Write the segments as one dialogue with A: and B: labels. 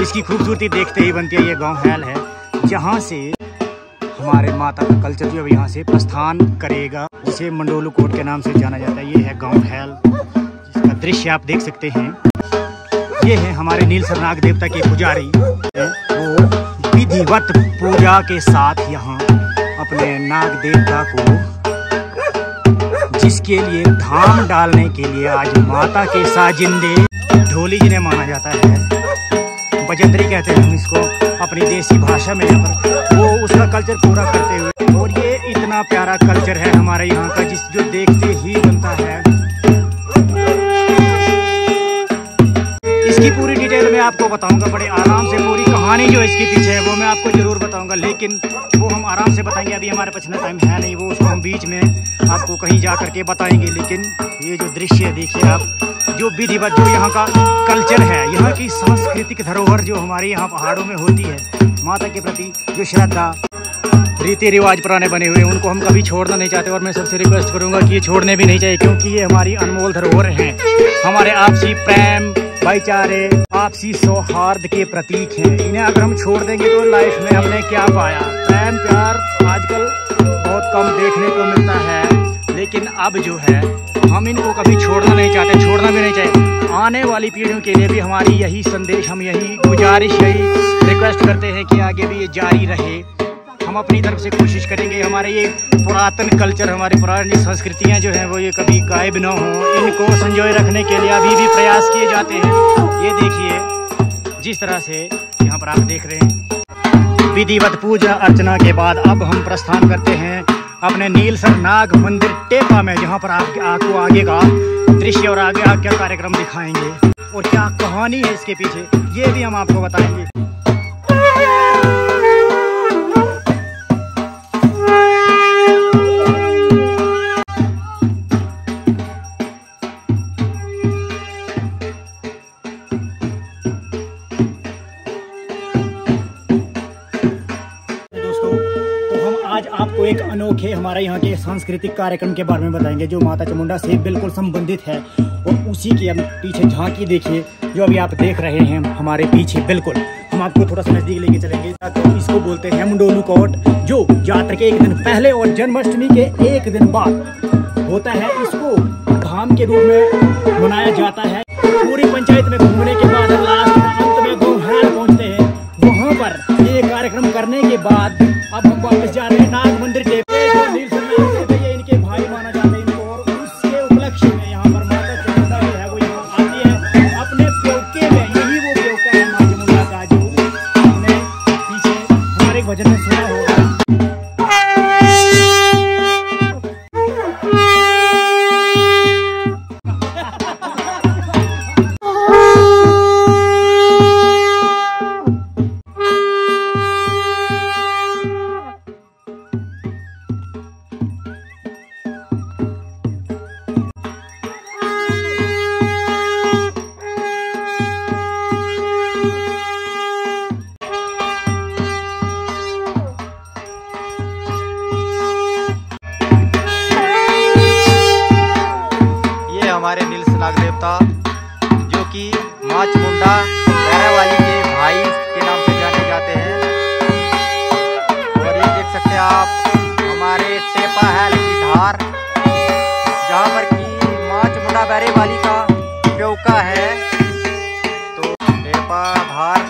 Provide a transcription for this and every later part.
A: इसकी खूबसूरती देखते ही बनती है। ये गांव हैल है जहां से हमारे माता का कल्चर जो अब यहाँ से प्रस्थान करेगा, जिसे मंडोलू कोट के नाम से जाना जाता है। ये है गांव हैल, जिसका दृश्य आप देख सकते हैं। ये है हमारे नीलसर नाग देवता के पुजारी, वो विधिवत पूजा के साथ यहाँ अपने नाग देवता को, जिसके लिए धाम डालने के लिए आज माता के साजिंदे ढोली जिन्हें माना जाता है, बजंतरी कहते हैं हम इसको अपनी देसी भाषा में, यहाँ पर वो उसका कल्चर पूरा करते हुए। और ये इतना प्यारा कल्चर है हमारे यहाँ का, जो देखते ही बनता है। इसकी पूरी डिटेल मैं आपको बताऊंगा बड़े आराम से, पूरी कहानी जो इसके पीछे है वो मैं आपको जरूर बताऊंगा, लेकिन वो हम आराम से बताएंगे। अभी हमारे पास इतना टाइम है नहीं, वो उसको हम बीच में आपको कहीं जा करके बताएंगे। लेकिन ये जो दृश्य है देखिए आप, जो विधिवत जो यहाँ का कल्चर है, यहाँ की सांस्कृतिक धरोहर जो हमारे यहाँ पहाड़ों में होती है, माता के प्रति जो श्रद्धा, रीति रिवाज पुराने बने हुए, उनको हम कभी छोड़ना नहीं चाहते। और मैं सबसे रिक्वेस्ट करूँगा कि ये छोड़ने भी नहीं चाहिए, क्योंकि ये हमारी अनमोल धरोहर हैं, हमारे आपसी प्रेम, भाईचारे, आपसी सौहार्द के प्रतीक हैं। इन्हें अगर हम छोड़ देंगे तो लाइफ में हमने क्या पाया? प्रेम प्यार आजकल बहुत कम देखने को मिलता है, लेकिन अब जो है हम इनको कभी छोड़ना नहीं चाहते, छोड़ना भी नहीं चाहिए। आने वाली पीढ़ियों के लिए भी हमारी यही संदेश, हम यही गुजारिश, यही रिक्वेस्ट करते हैं कि आगे भी ये जारी रहे। हम अपनी तरफ से कोशिश करेंगे हमारे ये पुरातन कल्चर, हमारी पुरानी संस्कृतियाँ जो हैं वो ये कभी गायब ना हो। इनको संजोए रखने के लिए अभी भी प्रयास किए जाते हैं। ये देखिए जिस तरह से यहाँ पर आप देख रहे हैं, विधिवत पूजा अर्चना के बाद अब हम प्रस्थान करते हैं अपने नीलसर नाग मंदिर टेपा में, जहाँ पर आपको आगे का दृश्य और आगे क्या कार्यक्रम दिखाएंगे और क्या कहानी है इसके पीछे, ये भी हम आपको बताएंगे। आपको एक अनोखे हमारे यहाँ के सांस्कृतिक कार्यक्रम के बारे में बताएंगे, जो माता चामुंडा से बिल्कुल संबंधित है। और उसी की हम पीछे झांकी देखिए, जो अभी आप देख रहे हैं हमारे पीछे, बिल्कुल हम आपको थोड़ा सा नजदीक लेके चलेंगे। तो इसको बोलते हैं मंडोलू कोट, जो यात्रा के एक दिन पहले और जन्माष्टमी के एक दिन बाद होता है। इसको धाम के रूप में मनाया जाता है। पूरी पंचायत में घूमने के बाद लास्ट अंत में गांव हैल पहुँचते हैं। वहाँ पर ये कार्यक्रम करने के बाद अब हम वापस जा रहे हैं नाग मंदिर टेपे, जो नीलसर नाग देवता ये इनके भाई माना जाता है इनको। और उसके उपलक्ष्य में यहाँ पर माता चामुंडा जो है वो यहाँ आती है अपने प्योके में। यही वो प्योका है माता चामुंडा का, जो हमने पीछे हमारे भजन में सुना होगा।
B: हमारे नीलसर नाग देवता, जो कि माँ चामुंडा भैरवाली के भाई के नाम से जाने जाते हैं। और ये देख सकते हैं आप हमारे टेपा हैल की धार, जहाँ पर कि माँ चामुंडा भैरवाली का प्योका है। तो टेपा धार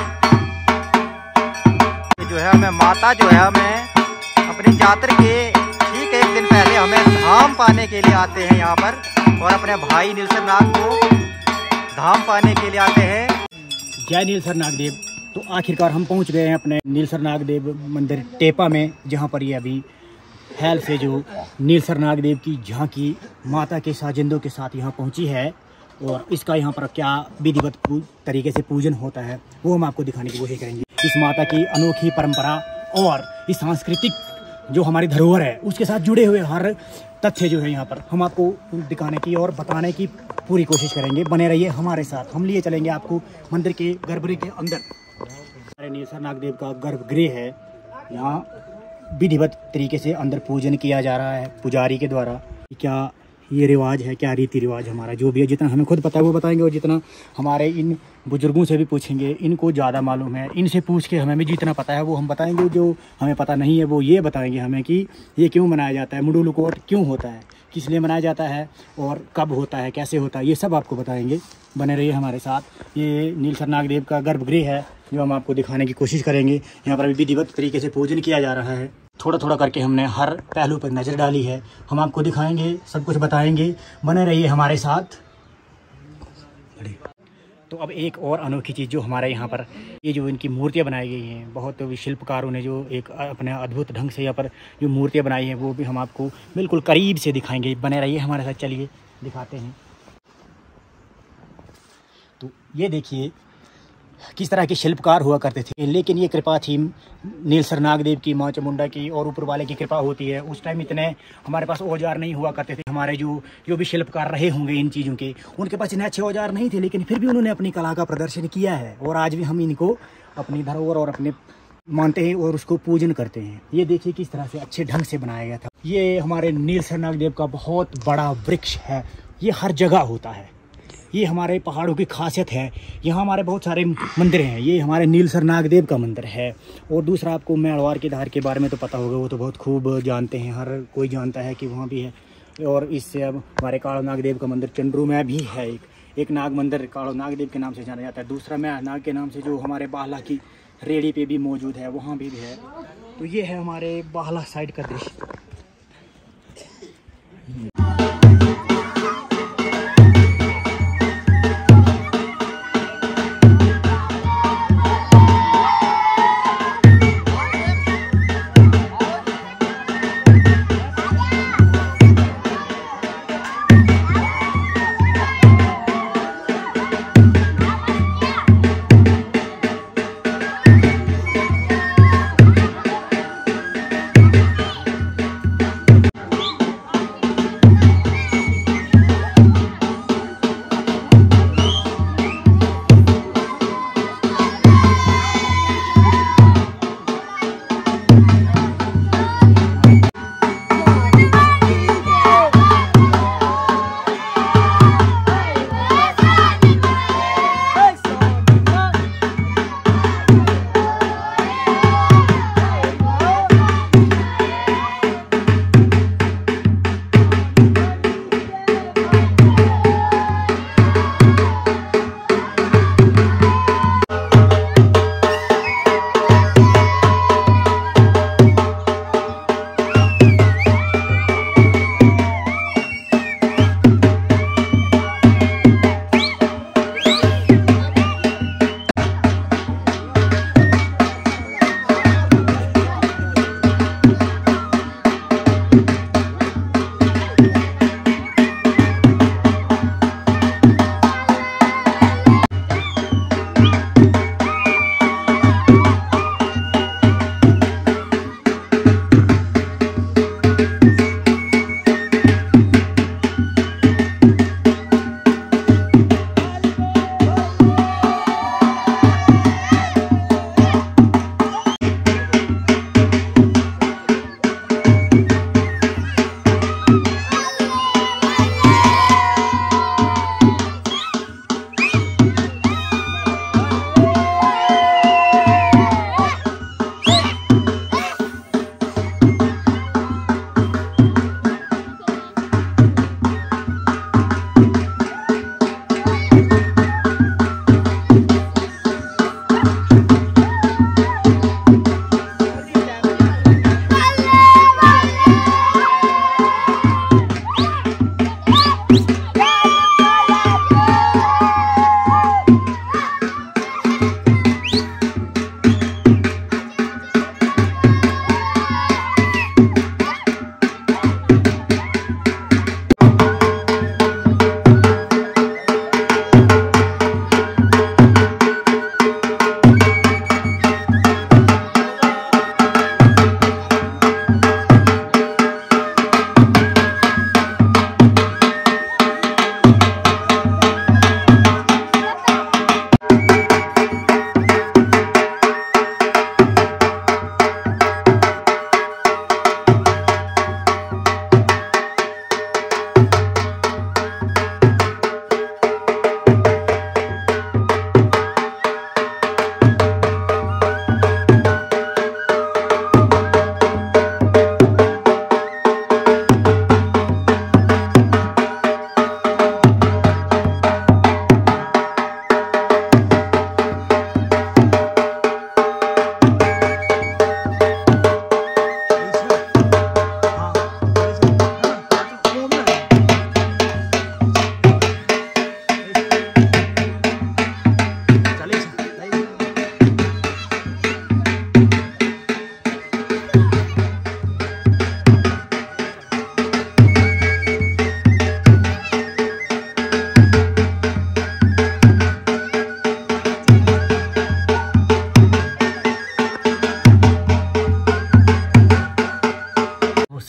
B: जो है, हमें माता जो है हमें अपनी यात्रा के ठीक एक दिन पहले हमें धाम पाने के लिए आते हैं यहाँ पर, और अपने भाई नीलसर नाग को धाम पाने के लिए आते हैं।
A: जय नीलसर नागदेव। तो आखिरकार हम पहुंच गए हैं अपने नीलसर नागदेव मंदिर टेपा में, जहां पर ये अभी हैल से जो नीलसर नागदेव की झांकी माता के साजिंदों के साथ यहाँ पहुंची है। और इसका यहाँ पर क्या विधिवत तरीके से पूजन होता है वो हम आपको दिखाने की कोशिश करेंगे। इस माता की अनोखी परंपरा और इस सांस्कृतिक जो हमारी धरोहर है उसके साथ जुड़े हुए हर तथ्य जो है यहाँ पर हम आपको दिखाने की और बताने की पूरी कोशिश करेंगे। बने रहिए हमारे साथ, हम लिए चलेंगे आपको मंदिर के गर्भगृह के अंदर। हमारे नीलसर नागदेव का गर्भगृह है, यहाँ विधिवत तरीके से अंदर पूजन किया जा रहा है पुजारी के द्वारा। क्या ये रिवाज है, क्या रीति रिवाज हमारा जो भी है, जितना हमें खुद पता है वो बताएंगे, और जितना हमारे इन बुजुर्गों से भी पूछेंगे, इनको ज़्यादा मालूम है, इनसे पूछ के हमें भी जितना पता है वो हम बताएंगे। जो हमें पता नहीं है वो ये बताएंगे हमें कि ये क्यों मनाया जाता है, मुंडुलुकोट क्यों होता है, किस लिए मनाया जाता है और कब होता है, कैसे होता है, ये सब आपको बताएंगे। बने रहिए हमारे साथ। ये नीलसर नागदेव का गर्भगृह है जो हम आपको दिखाने की कोशिश करेंगे। यहाँ पर अभी विधिवत तरीके से पूजन किया जा रहा है। थोड़ा थोड़ा करके हमने हर पहलू पर नज़र डाली है, हम आपको दिखाएंगे, सब कुछ बताएंगे। बने रहिए हमारे साथ। तो अब एक और अनोखी चीज़ जो हमारे यहाँ पर ये जो इनकी मूर्तियाँ बनाई गई हैं, बहुत शिल्पकारों ने जो एक अपने अद्भुत ढंग से यहाँ पर जो मूर्तियाँ बनाई हैं वो भी हम आपको बिल्कुल करीब से दिखाएंगे। बने रहिए हमारे साथ, चलिए दिखाते हैं। तो ये देखिए किस तरह के शिल्पकार हुआ करते थे, लेकिन ये कृपा थी नीलसर नागदेव की, माँ चामुंडा की, और ऊपर वाले की कृपा होती है। उस टाइम इतने हमारे पास औजार नहीं हुआ करते थे। हमारे जो भी शिल्पकार रहे होंगे इन चीज़ों के, उनके पास इतने अच्छे औजार नहीं थे, लेकिन फिर भी उन्होंने अपनी कला का प्रदर्शन किया है, और आज भी हम इनको अपनी धरोहर और अपने मानते हैं और उसको पूजन करते हैं। ये देखिए किस तरह से अच्छे ढंग से बनाया गया था। ये हमारे नीलसर नागदेव का बहुत बड़ा वृक्ष है, ये हर जगह होता है, ये हमारे पहाड़ों की खासियत है। यहाँ हमारे बहुत सारे मंदिर हैं, ये हमारे नीलसर नागदेव का मंदिर है। और दूसरा आपको मेड़वार के धार के बारे में तो पता होगा, वो तो बहुत खूब जानते हैं, हर कोई जानता है कि वहाँ भी है। और इससे अब हमारे कालो नागदेव का मंदिर चंड्रू में भी है, एक नाग मंदिर कालो नागदेव के नाम से जाना जाता है। दूसरा मैं नाग के नाम से जो हमारे बाहला की रेड़ी पे भी मौजूद है, वहाँ भी है। तो ये है हमारे बाहला साइड का दृश्य।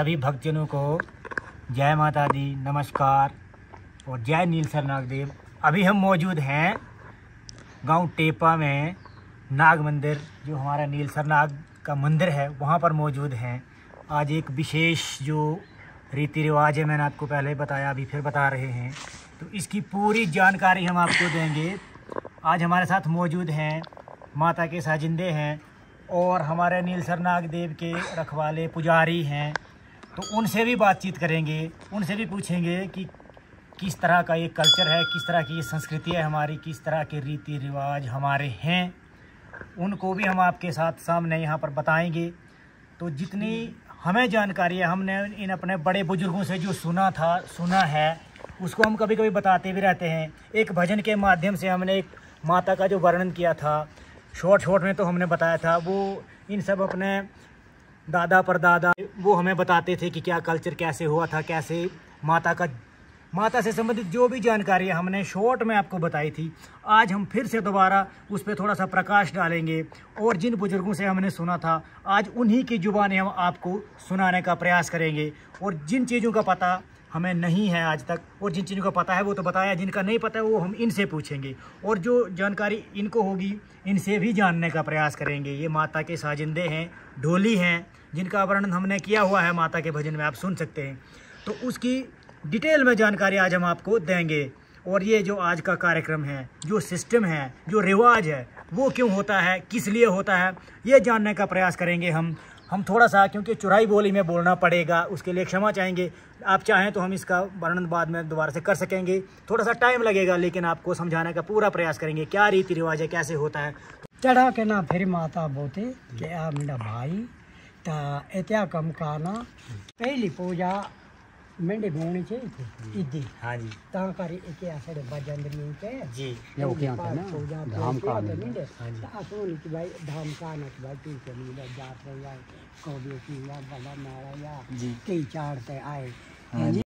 A: सभी भक्तजनों को जय माता दी, नमस्कार और जय नीलसर नागदेव। अभी हम मौजूद हैं गांव टेपा में, नाग मंदिर जो हमारा नीलसर नाग का मंदिर है वहां पर मौजूद हैं। आज एक विशेष जो रीति रिवाज है, मैंने आपको पहले बताया, अभी फिर बता रहे हैं, तो इसकी पूरी जानकारी हम आपको देंगे। आज हमारे साथ मौजूद हैं माता के साजिंदे हैं और हमारे नीलसर नागदेव के रखवाले पुजारी हैं, तो उनसे भी बातचीत करेंगे, उनसे भी पूछेंगे कि किस तरह का ये कल्चर है, किस तरह की ये संस्कृति है हमारी, किस तरह के रीति रिवाज हमारे हैं, उनको भी हम आपके साथ सामने यहाँ पर बताएंगे। तो जितनी हमें जानकारी है, हमने इन अपने बड़े बुजुर्गों से जो सुना है उसको हम कभी कभी बताते भी रहते हैं। एक भजन के माध्यम से हमने एक माता का जो वर्णन किया था, शॉर्ट में तो हमने बताया था, वो इन सब अपने दादा परदादा वो हमें बताते थे कि क्या कल्चर कैसे हुआ था, कैसे माता से संबंधित जो भी जानकारी है हमने शॉर्ट में आपको बताई थी। आज हम फिर से दोबारा उस पर थोड़ा सा प्रकाश डालेंगे और जिन बुजुर्गों से हमने सुना था आज उन्हीं की जुबानी हम आपको सुनाने का प्रयास करेंगे। और जिन चीज़ों का पता हमें नहीं है आज तक और जिन चीज़ों का पता है वो तो बताया, जिनका नहीं पता है वो हम इनसे पूछेंगे और जो जानकारी इनको होगी इनसे भी जानने का प्रयास करेंगे। ये माता के साजिंदे हैं, ढोली हैं, जिनका वर्णन हमने किया हुआ है माता के भजन में, आप सुन सकते हैं। तो उसकी डिटेल में जानकारी आज हम आपको देंगे। और ये जो आज का कार्यक्रम है, जो सिस्टम है, जो रिवाज है, वो क्यों होता है, किस लिए होता है, ये जानने का प्रयास करेंगे हम थोड़ा सा, क्योंकि चुराई बोली में बोलना पड़ेगा, उसके लिए क्षमा चाहेंगे। आप चाहें तो हम इसका वर्णन बाद में दोबारा से कर सकेंगे, थोड़ा सा टाइम लगेगा, लेकिन आपको समझाने का पूरा प्रयास करेंगे क्या रीति रिवाज है, कैसे होता है।
C: चढ़ा के ना फिर माता बोते कि आ मेरा भाई ता एत्या कम काना पहली पूजा मेंढे घूमनी चाहिए इदी।
A: हाँ जी,
C: ता करी एके आसरे भजन रही के
A: जी
C: ये वो क्या है ना धाम का मेंढे
A: हाँ जी,
C: असोनी की भाई धाम का न भाई तू के लिए जात रहा को भी की या बड़ा मारा या
A: जी
C: कई चार से आए।
A: हाँ जी।